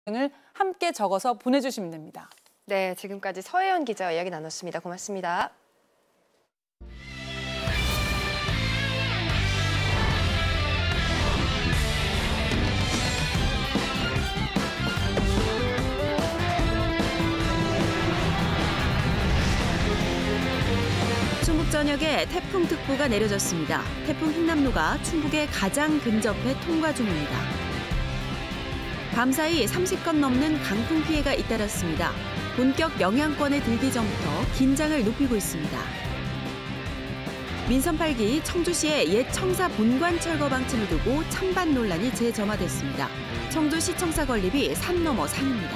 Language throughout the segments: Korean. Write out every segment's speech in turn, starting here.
을 함께 적어서 보내주시면 됩니다. 네, 지금까지 서혜연 기자와 이야기 나눴습니다. 고맙습니다. 충북 전역에 태풍특보가 내려졌습니다. 태풍 흰남노가 충북에 가장 근접해 통과 중입니다. 밤사이 30건 넘는 강풍 피해가 잇따랐습니다. 본격 영향권에 들기 전부터 긴장을 높이고 있습니다. 민선 8기 청주시의 옛 청사 본관 철거 방침을 두고 찬반 논란이 재점화됐습니다. 청주시 청사 건립이 산 넘어 산입니다.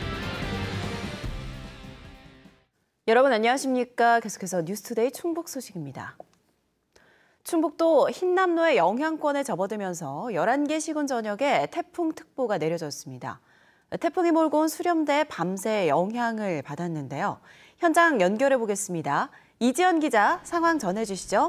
여러분 안녕하십니까? 계속해서 뉴스투데이 충북 소식입니다. 충북도 흰남노의 영향권에 접어들면서 11개 시군 전역에 태풍특보가 내려졌습니다. 태풍이 몰고 온 수렴대 밤새 영향을 받았는데요. 현장 연결해 보겠습니다. 이지연 기자 상황 전해주시죠.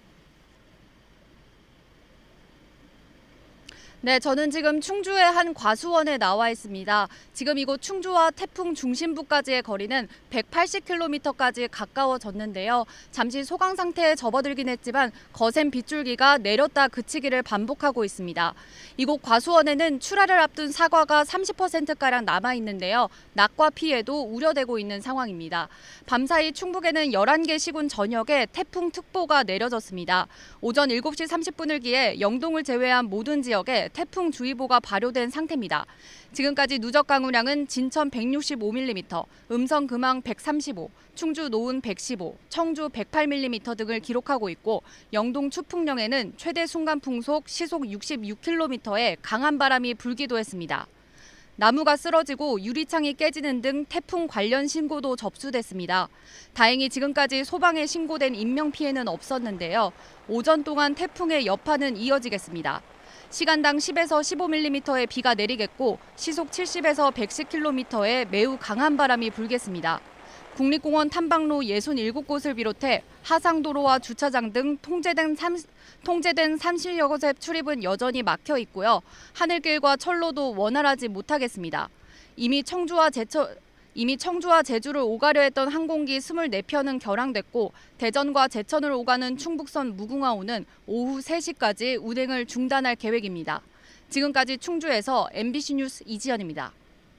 네, 저는 지금 충주의 한 과수원에 나와 있습니다. 지금 이곳 충주와 태풍 중심부까지의 거리는 180km까지 가까워졌는데요. 잠시 소강 상태에 접어들긴 했지만 거센 빗줄기가 내렸다 그치기를 반복하고 있습니다. 이곳 과수원에는 출하를 앞둔 사과가 30%가량 남아있는데요. 낙과 피해도 우려되고 있는 상황입니다. 밤사이 충북에는 11개 시군 전역에 태풍특보가 내려졌습니다. 오전 7시 30분을 기해 영동을 제외한 모든 지역에 태풍주의보가 발효된 상태입니다. 지금까지 누적 강우량은 진천 165mm, 음성 금왕 135, 충주 노은 115, 청주 108mm 등을 기록하고 있고 영동 추풍령에는 최대 순간 풍속 시속 66km의 강한 바람이 불기도 했습니다. 나무가 쓰러지고 유리창이 깨지는 등 태풍 관련 신고도 접수됐습니다. 다행히 지금까지 소방에 신고된 인명피해는 없었는데요. 오전 동안 태풍의 여파는 이어지겠습니다. 시간당 10에서 15mm의 비가 내리겠고 시속 70에서 110km의 매우 강한 바람이 불겠습니다. 국립공원 탐방로 67곳을 비롯해 하상도로와 주차장 등 통제된 30여 곳의 출입은 여전히 막혀 있고요. 하늘길과 철로도 원활하지 못하겠습니다. 이미 청주와 제주를 오가려 했던 항공기 24편은 결항됐고 대전과 제천을 오가는 충북선 무궁화호는 오후 3시까지 운행을 중단할 계획입니다. 지금까지 충주에서 MBC 뉴스 이지연입니다.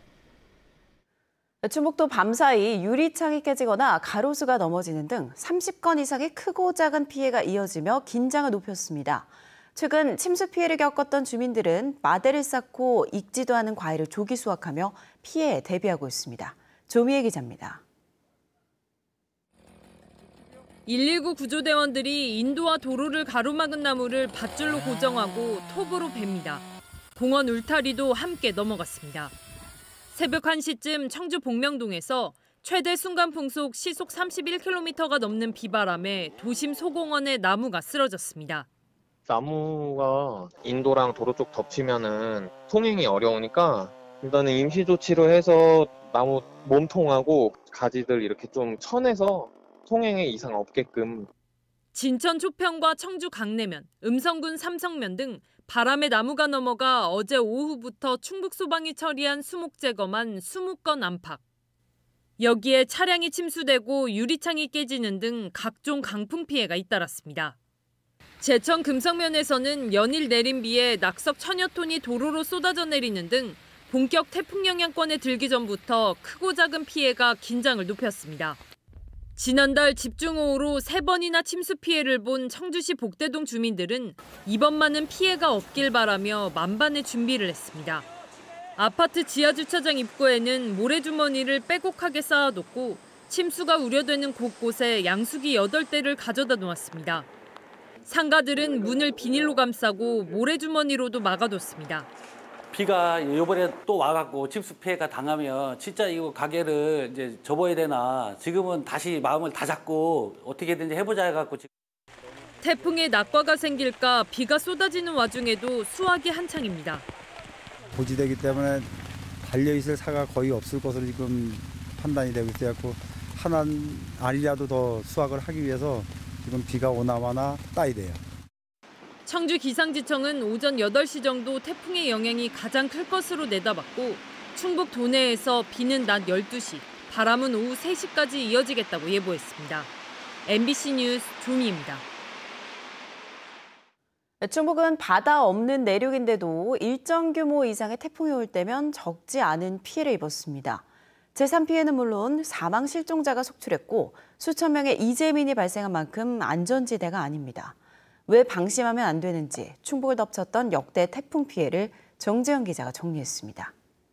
충북도 밤사이 유리창이 깨지거나 가로수가 넘어지는 등 30건 이상의 크고 작은 피해가 이어지며 긴장을 높였습니다. 최근 침수 피해를 겪었던 주민들은 마대를 쌓고 익지도 않은 과일을 조기 수확하며 피해에 대비하고 있습니다. 조미애 기자입니다. 119 구조대원들이 인도와 도로를 가로막은 나무를 밧줄로 고정하고 톱으로 팹니다. 공원 울타리도 함께 넘어갔습니다. 새벽 1시쯤 청주 복명동에서 최대 순간풍속 시속 31km가 넘는 비바람에 도심 소공원의 나무가 쓰러졌습니다. 나무가 인도랑 도로 쪽 덮치면은 통행이 어려우니까 일단은 임시 조치로 해서 나무 몸통하고 가지들 이렇게 좀 쳐내서 통행에 이상 없게끔. 진천 초평과 청주 강내면, 음성군 삼성면 등 바람에 나무가 넘어가 어제 오후부터 충북 소방이 처리한 수목 제거만 20건 안팎. 여기에 차량이 침수되고 유리창이 깨지는 등 각종 강풍 피해가 잇따랐습니다. 제천 금성면에서는 연일 내린 비에 낙석 1000여 톤이 도로로 쏟아져 내리는 등 본격 태풍 영향권에 들기 전부터 크고 작은 피해가 긴장을 높였습니다. 지난달 집중호우로 3번이나 침수 피해를 본 청주시 복대동 주민들은 이번만은 피해가 없길 바라며 만반의 준비를 했습니다. 아파트 지하주차장 입구에는 모래주머니를 빼곡하게 쌓아뒀고 침수가 우려되는 곳곳에 양수기 8대를 가져다 놓았습니다. 상가들은 문을 비닐로 감싸고 모래주머니로도 막아뒀습니다. 비가 이번에 또 와갖고 침수 피해가 당하면 진짜 이거 가게를 이제 접어야 되나 지금은 다시 마음을 다잡고 어떻게든지 해보자 해갖고. 태풍에 낙과가 생길까 비가 쏟아지는 와중에도 수확이 한창입니다. 고지되기 때문에 달려있을 사가 거의 없을 것으로 지금 판단이 되고 있어서 한 알이라도 더 수확을 하기 위해서 지금 비가 오나 마나 따야 돼요. 청주 기상지청은 오전 8시 정도 태풍의 영향이 가장 클 것으로 내다봤고 충북 도내에서 비는 낮 12시, 바람은 오후 3시까지 이어지겠다고 예보했습니다. MBC 뉴스 조미입니다. 충북은 바다 없는 내륙인데도 일정 규모 이상의 태풍이 올 때면 적지 않은 피해를 입었습니다. 재산 피해는 물론 사망 실종자가 속출했고 수천 명의 이재민이 발생한 만큼 안전지대가 아닙니다. 왜 방심하면 안 되는지 충북을 덮쳤던 역대 태풍 피해를 정재영 기자가 정리했습니다.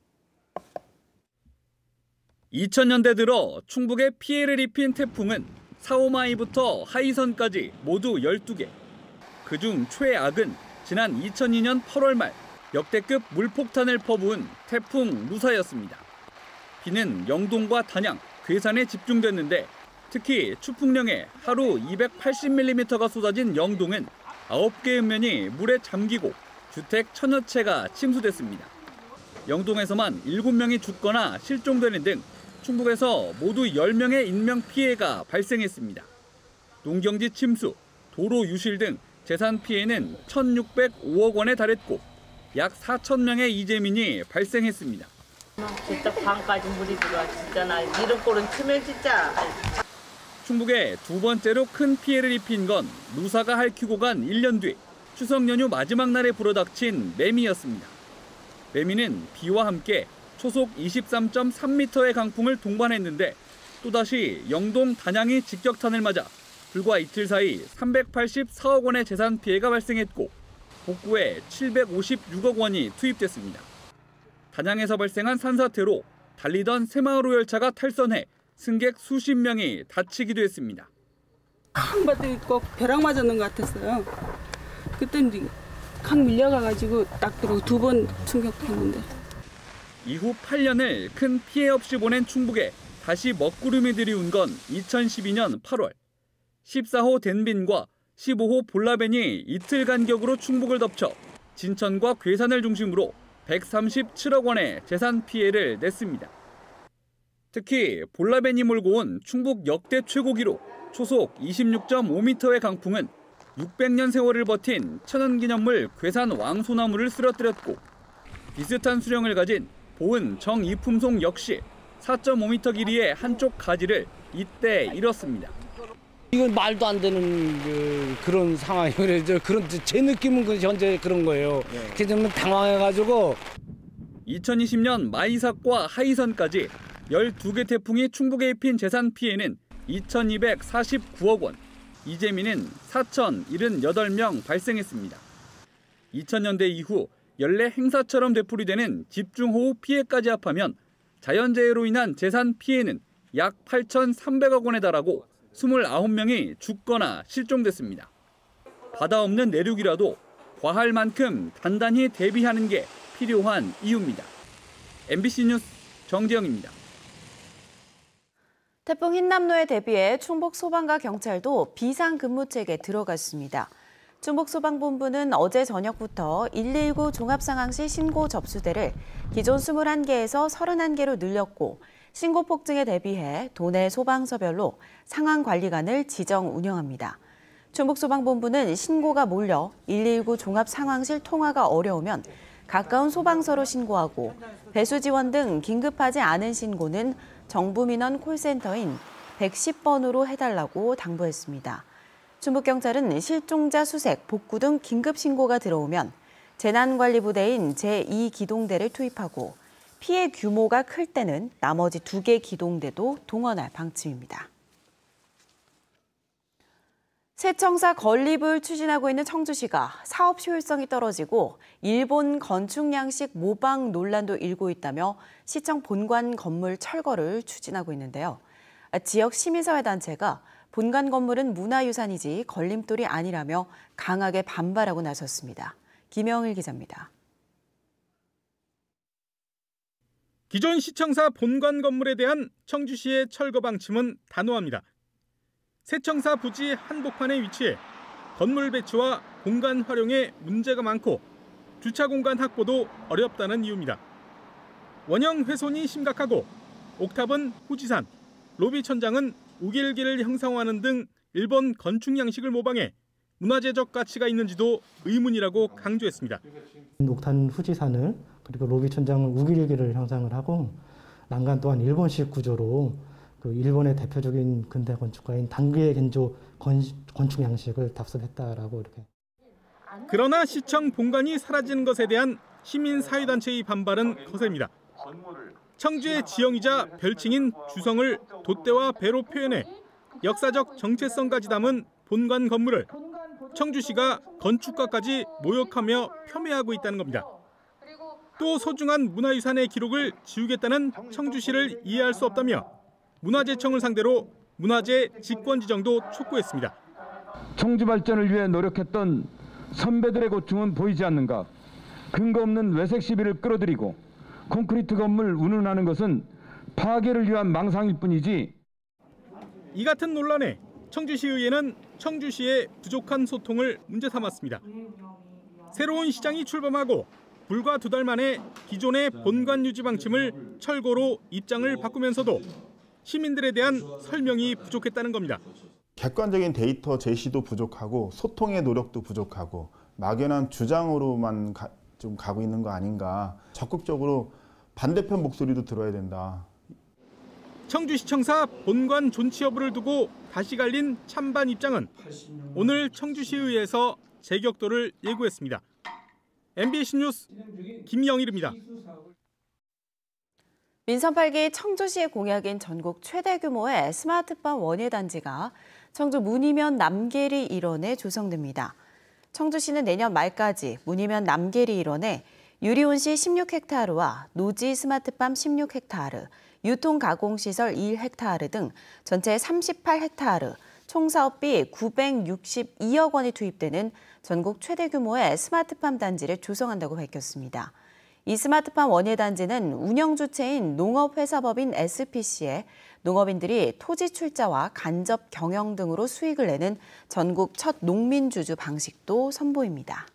2000년대 들어 충북에 피해를 입힌 태풍은 사오마이부터 하이선까지 모두 12개. 그중 최악은 지난 2002년 8월 말 역대급 물폭탄을 퍼부은 태풍 루사였습니다. 비는 영동과 단양, 괴산에 집중됐는데 특히 추풍령에 하루 280mm가 쏟아진 영동은 9개의 읍면이 물에 잠기고 주택 1000여 채가 침수됐습니다. 영동에서만 7명이 죽거나 실종되는 등 충북에서 모두 10명의 인명피해가 발생했습니다. 농경지 침수, 도로 유실 등 재산 피해는 1,605억 원에 달했고 약 4,000명의 이재민이 발생했습니다. 진짜 방까지 물이 들어와 진짜 나 이런 꼴은 치면 진짜. 충북에 두 번째로 큰 피해를 입힌 건 루사가 핥히고 간 1년 뒤 추석 연휴 마지막 날에 불어닥친 매미였습니다. 매미는 비와 함께 초속 23.3m의 강풍을 동반했는데 또다시 영동 단양이 직격탄을 맞아 불과 이틀 사이 384억 원의 재산 피해가 발생했고 복구에 756억 원이 투입됐습니다. 단양에서 발생한 산사태로 달리던 새마을 열차가 탈선해 승객 수십 명이 다치기도 했습니다. 강 바닥에 꼭 벼락 맞았는 것 같았어요. 그때 강 밀려가가지고 딱 들어오고 2번 충격했는데. 이후 8년을 큰 피해 없이 보낸 충북에 다시 먹구름이 들이운 건 2012년 8월. 14호 댄빈과 15호 볼라벤이 이틀 간격으로 충북을 덮쳐 진천과 괴산을 중심으로 137억 원의 재산 피해를 냈습니다. 특히 볼라벤이 몰고 온 충북 역대 최고 기록 초속 26.5m의 강풍은 600년 세월을 버틴 천연기념물 괴산 왕소나무를 쓰러뜨렸고 비슷한 수령을 가진 보은 정이품송 역시 4.5m 길이의 한쪽 가지를 이때 잃었습니다. 이건 말도 안 되는 그런 상황이에요. 그런 제 느낌은 현재 그런 거예요. 그래서 당황해가지고 2020년 마이삭과 하이선까지 12개 태풍이 충북에 입힌 재산 피해는 2,249억 원, 이재민은 4,078명 발생했습니다. 2000년대 이후 연례 행사처럼 되풀이되는 집중호우 피해까지 합하면 자연재해로 인한 재산 피해는 약 8,300억 원에 달하고 29명이 죽거나 실종됐습니다. 바다 없는 내륙이라도 과할 만큼 단단히 대비하는 게 필요한 이유입니다. MBC 뉴스 정재영입니다. 태풍 흰남노에 대비해 충북 소방과 경찰도 비상근무책에 들어갔습니다. 충북소방본부는 어제 저녁부터 119 종합상황시 신고 접수대를 기존 21개에서 31개로 늘렸고 신고 폭증에 대비해 도내 소방서별로 상황관리관을 지정 운영합니다. 충북소방본부는 신고가 몰려 119 종합상황실 통화가 어려우면 가까운 소방서로 신고하고 배수 지원 등 긴급하지 않은 신고는 정부민원 콜센터인 110번으로 해달라고 당부했습니다. 충북경찰은 실종자 수색, 복구 등 긴급 신고가 들어오면 재난관리부대인 제2기동대를 투입하고 피해 규모가 클 때는 나머지 2개 기동대도 동원할 방침입니다. 세청사 건립을 추진하고 있는 청주시가 사업 효율성이 떨어지고 일본 건축 양식 모방 논란도 일고 있다며 시청 본관 건물 철거를 추진하고 있는데요. 지역 시민사회 단체가 본관 건물은 문화유산이지 걸림돌이 아니라며 강하게 반발하고 나섰습니다. 김영일 기자입니다. 기존 시청사 본관 건물에 대한 청주시의 철거 방침은 단호합니다. 세청사 부지 한복판에 위치해 건물 배치와 공간 활용에 문제가 많고 주차 공간 확보도 어렵다는 이유입니다. 원형 훼손이 심각하고 옥탑은 후지산, 로비 천장은 우길기를 형상화하는 등 일본 건축 양식을 모방해 문화재적 가치가 있는지도 의문이라고 강조했습니다. 옥탄 후지산을 그리고 로비 천장은 우길기를 형상을 하고 난간 또한 일본식 구조로 그 일본의 대표적인 근대 건축가인 당귀의 겐조 건축 양식을 답습했다라고 이렇게. 그러나 시청 본관이 사라지는 것에 대한 시민사회단체의 반발은 거셉니다. 청주의 지형이자 별칭인 주성을 돛대와 배로 표현해 역사적 정체성까지 담은 본관 건물을 청주시가 건축가까지 모욕하며 폄훼하고 있다는 겁니다. 또 소중한 문화유산의 기록을 지우겠다는 청주시를 이해할 수 없다며 문화재청을 상대로 문화재 직권 지정도 촉구했습니다. 청주 발전을 위해 노력했던 선배들의 고충은 보이지 않는가. 근거 없는 외색 시비를 끌어들이고 콘크리트 건물 운운하는 것은 파괴를 위한 망상일 뿐이지. 이 같은 논란에 청주시의회는 청주시의 부족한 소통을 문제 삼았습니다. 새로운 시장이 출범하고 불과 2달 만에 기존의 본관 유지 방침을 철거로 입장을 바꾸면서도 시민들에 대한 설명이 부족했다는 겁니다. 객관적인 데이터 제시도 부족하고 소통의 노력도 부족하고 막연한 주장으로만 좀 가고 있는 거 아닌가. 적극적으로 반대편 목소리도 들어야 된다. 청주시청사 본관 존치 여부를 두고 다시 갈린 찬반 입장은 오늘 청주시의회에서 재격도를 예고했습니다. MBC 뉴스 김영일입니다. 민선 8기 청주시의 공약인 전국 최대 규모의 스마트팜 원예단지가 청주 문이면 남계리 일원에 조성됩니다. 청주시는 내년 말까지 문이면 남계리 일원에 유리온시 16헥타르와 노지 스마트팜 16헥타르, 유통가공시설 1헥타르 등 전체 38헥타르, 총 사업비 962억 원이 투입되는 전국 최대 규모의 스마트팜 단지를 조성한다고 밝혔습니다. 이 스마트팜 원예단지는 운영 주체인 농업회사법인 SPC에 농업인들이 토지 출자와 간접 경영 등으로 수익을 내는 전국 첫 농민주주 방식도 선보입니다.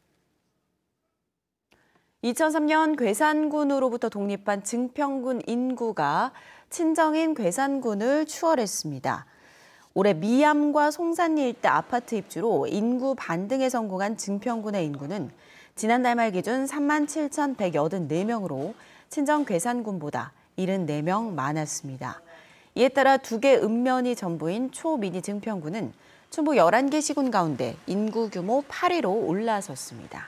2003년 괴산군으로부터 독립한 증평군 인구가 친정인 괴산군을 추월했습니다. 올해 미암과 송산리 일대 아파트 입주로 인구 반등에 성공한 증평군의 인구는 지난달 말 기준 37,184명으로 친정 괴산군보다 74명 많았습니다. 이에 따라 2개 읍면이 전부인 초미니 증평군은 충북 11개 시군 가운데 인구 규모 8위로 올라섰습니다.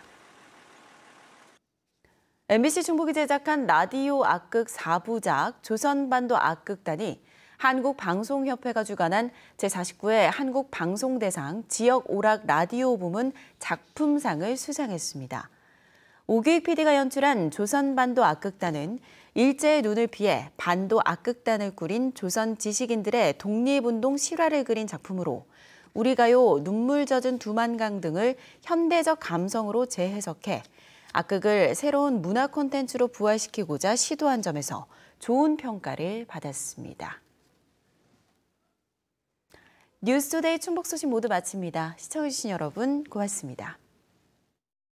MBC 충북이 제작한 라디오 악극 4부작 조선반도 악극단이 한국방송협회가 주관한 제49회 한국방송대상 지역오락 라디오 부문 작품상을 수상했습니다. 오기익 PD가 연출한 조선반도 악극단은 일제의 눈을 피해 반도 악극단을 꾸린 조선 지식인들의 독립운동 실화를 그린 작품으로 우리 가요 눈물 젖은 두만강 등을 현대적 감성으로 재해석해 악극을 새로운 문화 콘텐츠로 부활시키고자 시도한 점에서 좋은 평가를 받았습니다. 뉴스투데이 충북 소식 모두 마칩니다. 시청해주신 여러분 고맙습니다.